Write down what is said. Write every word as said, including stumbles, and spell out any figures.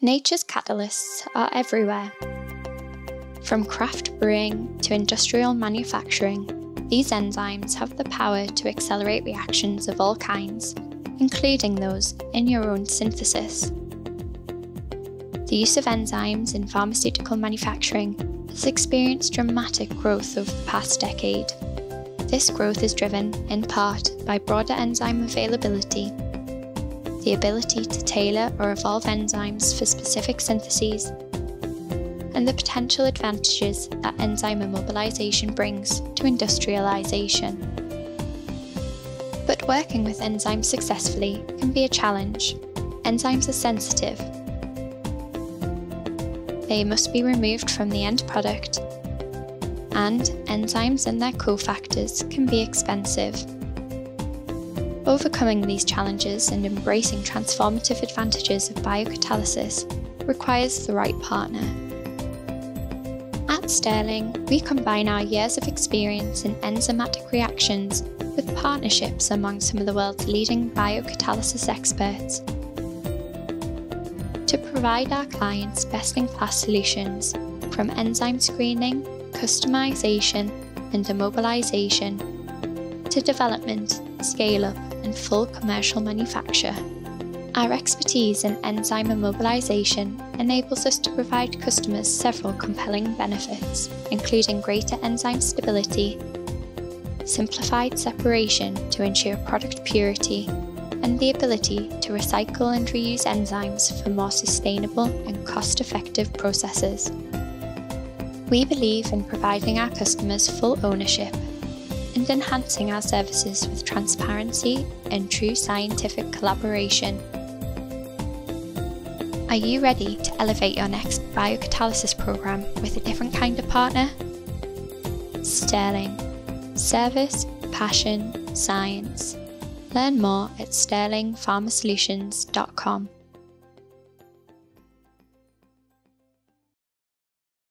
Nature's catalysts are everywhere. From craft brewing to industrial manufacturing, these enzymes have the power to accelerate reactions of all kinds, including those in your own synthesis. The use of enzymes in pharmaceutical manufacturing has experienced dramatic growth over the past decade. This growth is driven, in part, by broader enzyme availability, the ability to tailor or evolve enzymes for specific syntheses, and the potential advantages that enzyme immobilisation brings to industrialisation. But working with enzymes successfully can be a challenge. Enzymes are sensitive. They must be removed from the end product, and enzymes and their cofactors can be expensive. Overcoming these challenges and embracing transformative advantages of biocatalysis requires the right partner. At Sterling, we combine our years of experience in enzymatic reactions with partnerships among some of the world's leading biocatalysis experts to provide our clients best-in-class solutions from enzyme screening, customisation and immobilisation to development, scale-up and full commercial manufacture. Our expertise in enzyme immobilisation enables us to provide customers several compelling benefits, including greater enzyme stability, simplified separation to ensure product purity, and the ability to recycle and reuse enzymes for more sustainable and cost-effective processes. We believe in providing our customers full ownership and enhancing our services with transparency and true scientific collaboration. Are you ready to elevate your next biocatalysis program with a different kind of partner? Sterling. Service, passion, science. Learn more at sterling pharma solutions dot com.